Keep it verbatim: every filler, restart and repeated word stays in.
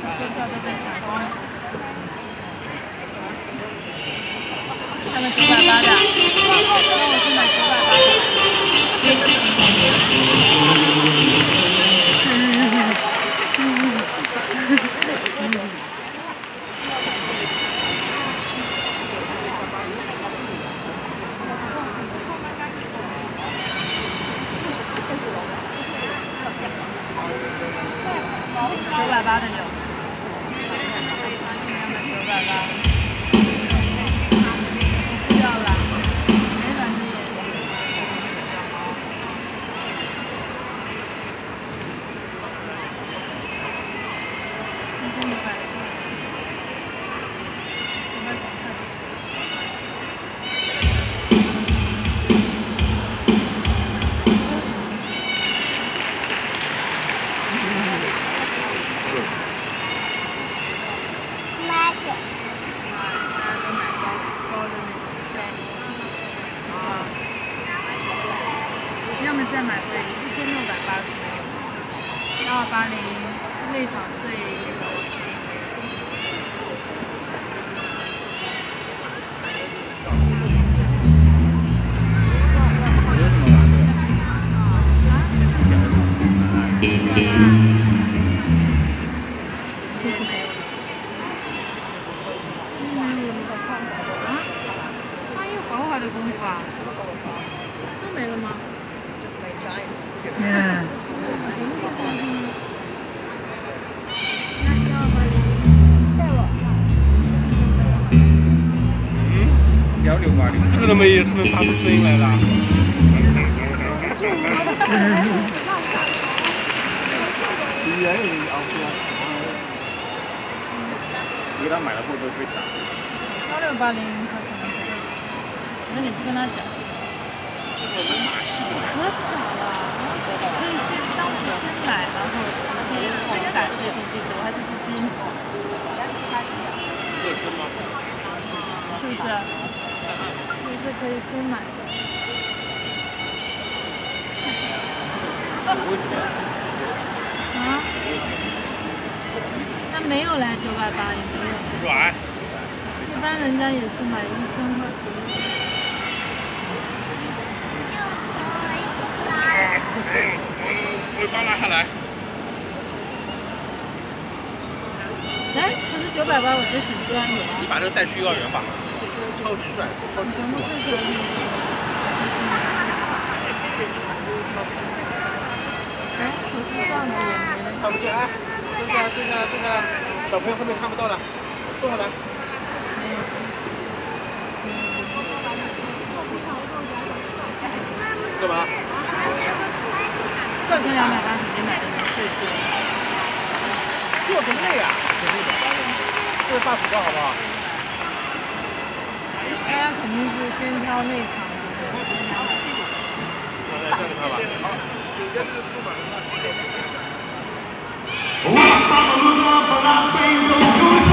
睡觉都被抢光了。他们九百八的，让我去买九百八的。九百八的有，要买九百八。不要了，没反正也。一千一百七，十块钱块。要么再买飞一千六百八十，幺二八零内场最阿姨好好的功夫啊，都没了吗？ Yeah. 嗯，幺六八零，这个都没有，是不是发出声音来了？你给他买了会不会被打？ 幺六八零他可能不会，那你不跟他讲。 可傻了，可以先当时先买，然后直接先改对线机子，我还是不坚持。是不是？是不是可以先买的？ 为什么？ 啊？那没有嘞，九百八也没有。 软。 一般人家也是买一千块。 我把它拉下来。 哎，可是九百八，我觉得显示安有啊。 你把这个带去幼儿园吧，超级帅，超级全部是可以。哎，可是这样子也没。 看不见啊！坐下来，坐下来，坐下来。小朋友后面看不到了，坐下来。干嘛？ 四千两百八肯定买的能最多。 坐什么累啊？这个大土包好不好？ 大家肯定是先挑内场的。 那来这样给他吧。好，酒店这个住满了。